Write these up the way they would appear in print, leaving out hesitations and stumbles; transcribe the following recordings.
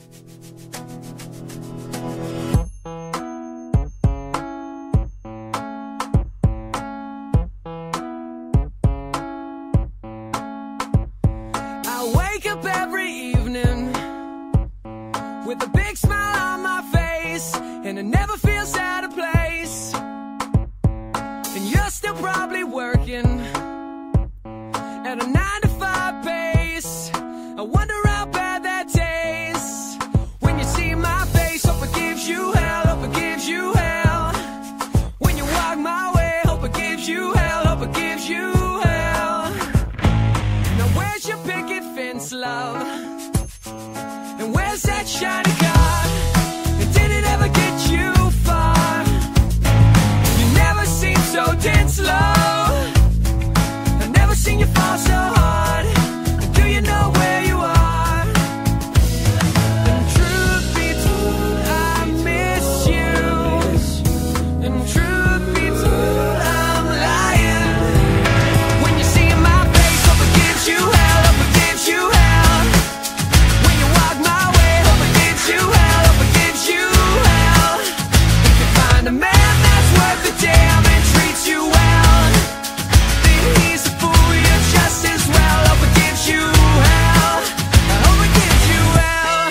I wake up every evening with a big smile on my face, and it never feels out of place. And you're still probably working at a 9-to-5 pace. I wonder how bad that tastes when you see my face. Hope it gives you hell, hope it gives you hell. When you walk my way, hope it gives you hell, hope it gives you hell. Now where's your picket fence, love? And where's that shiny car? And did it ever get you far? You never seem so dead slow. I've never seen you fall so hard. Do you know where you are? And truth be told, I miss you. And truth be told, I'm lying. When you see my face, hope it gives you hell, hope it gives you hell. When you walk my way, hope it gives you hell, hope it gives you hell. If you find a man that's worth the damn and treats you well, then he's a fool, you're just as well. Hope it gives you hell, I hope it gives you hell.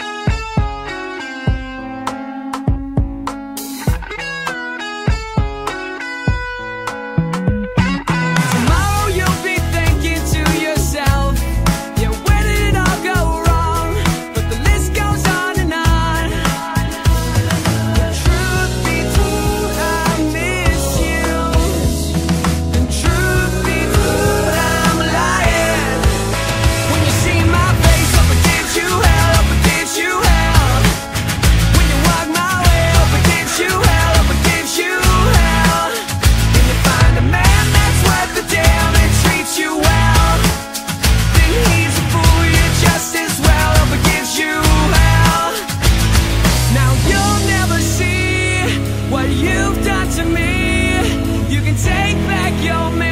Tomorrow you'll be thinking to yourself, yeah, where did it all go wrong? But the list goes on and on. Truth be told, I miss you. And truth be told, I'm lying. When you see my face, hope it gives you hell, hope it gives you hell. When you walk my way, hope it gives you hell, hope it gives you hell. When you find a man that's worth the damn and treats you well, then he's a fool, you're just as well. Hope it gives you hell. Now you'll never see what you've done to me. You can take back your memory.